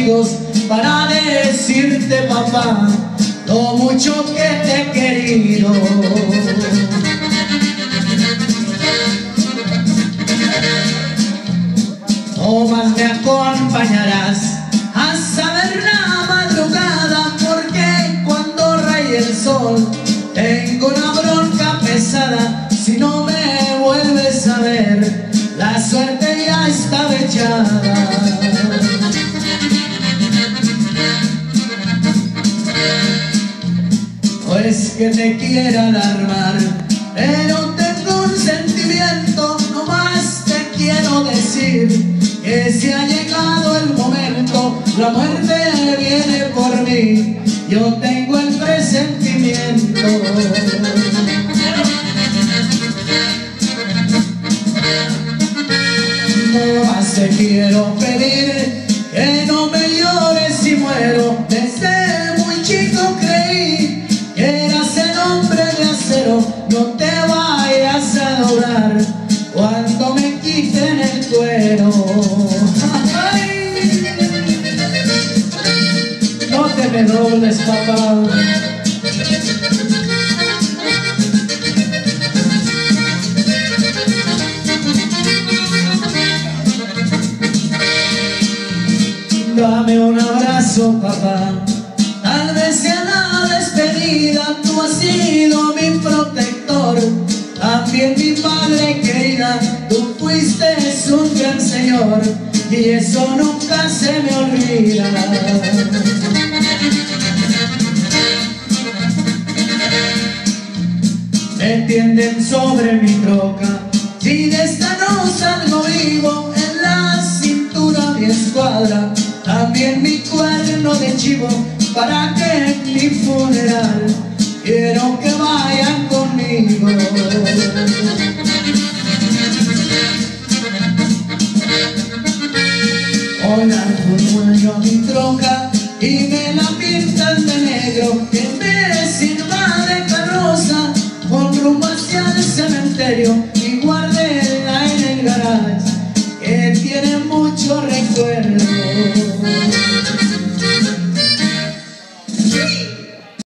amigos para decirte, papá, lo mucho que te he querido. No más me acompañarás a saber la madrugada, porque cuando raye el sol tengo una bronca pesada. Si no me vuelves a ver, la suerte ya está echada. No es que te quiera alarmar, pero tengo un sentimiento. No más te quiero decir que si ha llegado el momento, la muerte viene por mí. Yo tengo el presentimiento. No más te quiero pedir que no me llores si muero. Desde muy chico creí que eras el hombre de acero. No te vayas a doblar cuando me quiten el cuero. Ay, no te me dobles, papá. Dame un abrazo, papá. Tal vez sea la despedida. Tú has sido mi protector, también mi padre querida. Tú fuiste un gran señor y eso nunca se me olvida. Me tienden sobre mi troca, si de esta no salgo vivo. En la cintura mi escuadra, también mi cuerno de chivo, para que en mi funeral quiero que